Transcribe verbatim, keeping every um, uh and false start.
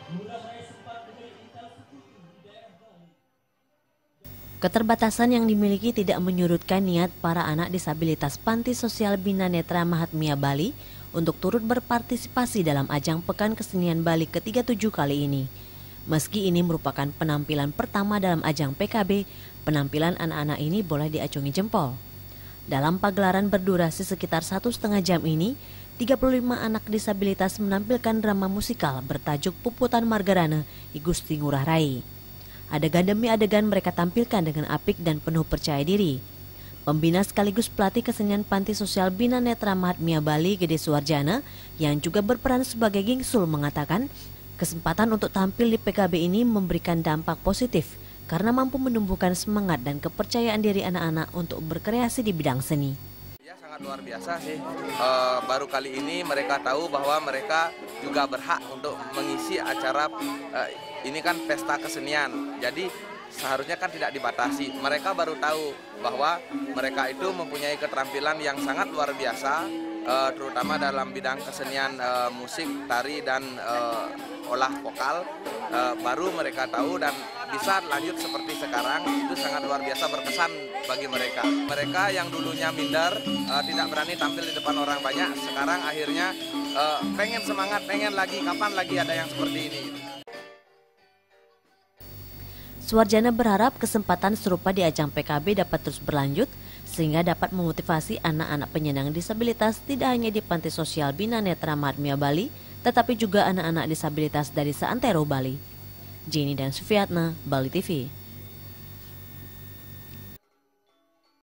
Keterbatasan yang dimiliki tidak menyurutkan niat para anak disabilitas Panti Sosial Bina Netra Mahatmya Bali untuk turut berpartisipasi dalam ajang Pekan Kesenian Bali ke tiga puluh tujuh kali ini. Meski ini merupakan penampilan pertama dalam ajang P K B, penampilan anak-anak ini boleh diacungi jempol. Dalam pagelaran berdurasi sekitar satu setengah jam ini, tiga puluh lima anak disabilitas menampilkan drama musikal bertajuk Puputan Margarana I Gusti Ngurah Rai. Adegan demi adegan mereka tampilkan dengan apik dan penuh percaya diri. Pembina sekaligus pelatih kesenian Panti Sosial Bina Netra Mahatmya Bali, Gede Suwarjana, yang juga berperan sebagai gingsul, mengatakan kesempatan untuk tampil di P K B ini memberikan dampak positif karena mampu menumbuhkan semangat dan kepercayaan diri anak-anak untuk berkreasi di bidang seni. Ya, sangat luar biasa sih. E, baru kali ini mereka tahu bahwa mereka juga berhak untuk mengisi acara e, ini kan pesta kesenian. Jadi seharusnya kan tidak dibatasi. Mereka baru tahu bahwa mereka itu mempunyai keterampilan yang sangat luar biasa, e, terutama dalam bidang kesenian e, musik, tari dan e, olah vokal. E, baru mereka tahu dan bisa lanjut seperti sekarang. Itu sangat luar biasa, berkesan bagi mereka. Mereka yang dulunya minder, e, tidak berani tampil di depan orang banyak, sekarang akhirnya e, pengen semangat, pengen lagi, kapan lagi ada yang seperti ini. Suwarjana berharap kesempatan serupa di ajang P K B dapat terus berlanjut sehingga dapat memotivasi anak-anak penyandang disabilitas tidak hanya di Panti Sosial Bina Netra Mahatmya Bali, tetapi juga anak-anak disabilitas dari seantero Bali. Jenny dan Sufiatna, Bali T V.